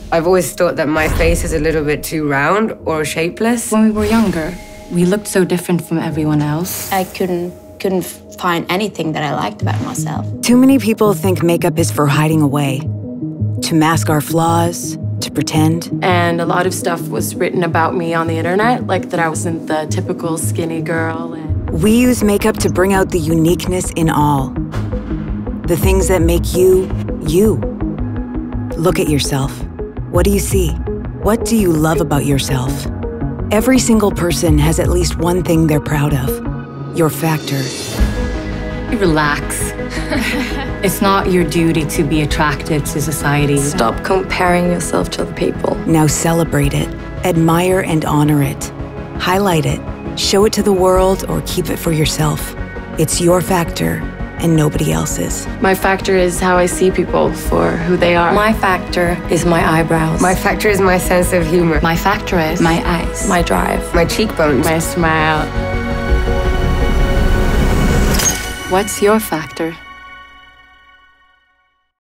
I've always thought that my face is a little bit too round or shapeless. When we were younger, we looked so different from everyone else. I couldn't find anything that I liked about myself. Too many people think makeup is for hiding away, to mask our flaws, to pretend. And a lot of stuff was written about me on the internet, like that I wasn't the typical skinny girl. We use makeup to bring out the uniqueness in all. The things that make you, you. Look at yourself. What do you see? What do you love about yourself? Every single person has at least one thing they're proud of. Your factor. Relax. It's not your duty to be attractive to society. Stop comparing yourself to other people. Now celebrate it, admire and honor it. Highlight it, show it to the world, or keep it for yourself. It's your factor and nobody else's. My factor is how I see people for who they are. My factor is my eyebrows. My factor is my sense of humor. My factor is my eyes. My drive. My cheekbones. My smile. What's your factor?